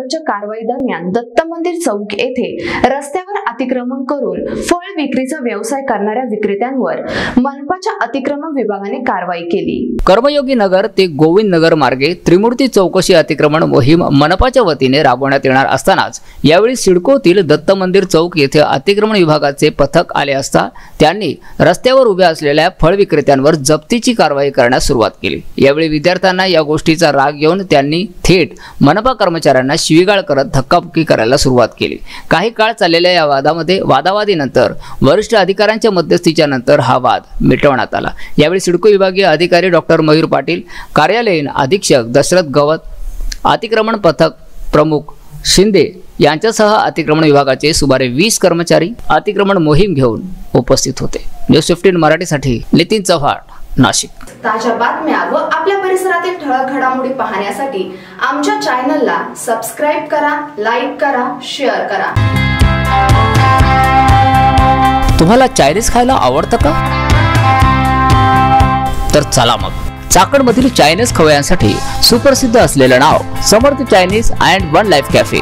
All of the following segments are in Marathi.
नगरच्या कारवाई दरम्यान दत्त मंदिर चौक येथे रस्त्यावर अतिक्रमण करून फळ विक्रीचा व्यवसाय करणाऱ्या विक्रेत्यांवर मनपाच्या अतिक्रमण विभागाने कारवाई केली। कर्मयोगी नगर ते गोविंद नगर मार्गे त्रिमूर्ती चौकशी अतिक्रमण मोहीम मनपाच्या वतीने राबवण्यात येणार असतानाच यावेळी सिडकोतील दत्त मंदिर चौक येथे अतिक्रमण विभागाचे पथक आले असता त्यांनी रस्त्यावर उभ्या असलेल्या फळ विक्रेत्यांवर जप्तीची कारवाई करण्यास सुरुवात केली। यावेळी विद्यार्थ्यांना या गोष्टीचा राग येऊन त्यांनी थेट मनपा कर्मचाऱ्यांना शिवीगाळ करत धक्काबुक्की करायला सुरुवात केली। काही काळ चाललेल्या या वादामध्ये वादावादीनंतर वरिष्ठ अधिकाऱ्यांच्या मध्यस्थीच्या नंतर हा वाद मिटवण्यात आला। यावेळी सिडको विभागीय अधिकारी डॉक्टर मयूर पाटील, कार्यालयीन अधीक्षक दशरथ गवत, अतिक्रमण पथक प्रमुख शिंदे यांच्यासह अतिक्रमण विभागाचे सुमारे 20 कर्मचारी अतिक्रमण मोहीम घेऊन उपस्थित होते। न्यूज 15 मराठीसाठी नितीन चव्हाण, नाशिक। ताज्या बातम्या व आपल्या परिसरातील ठळक घडामोडी पाहण्यासाठी आमच्या चॅनलला सबस्क्राइब करा, लाईक करा, शेअर करा। तुम्हाला चायनीज खायला आवडतं का? तर चला मग चाकणमधील चायनीज खवय्यांसाठी सुप्रसिद्ध असलेलं नाव Samarth Chinese and One Life cafe.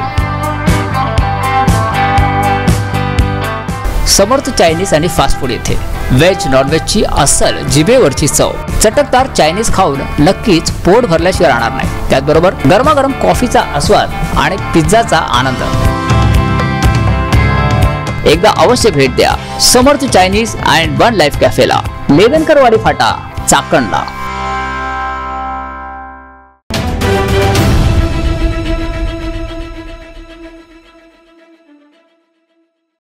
Samarth Chinese आणि फास्ट फूड येथे व्हेज नॉनव्हेजची अस्सल जिभेवरची चव, चटकदार चायनीज खाऊन नक्कीच पोट भरल्याशिवाय राहणार नाही। त्याचबरोबर गरमागरम कॉफीचा आस्वाद आणि पिझ्झाचा आनंद। एकदा अवश्य भेट द्या Samarth Chinese and One Life कॅफेला, लेवेनकरवाडी फाटा, चाकणला।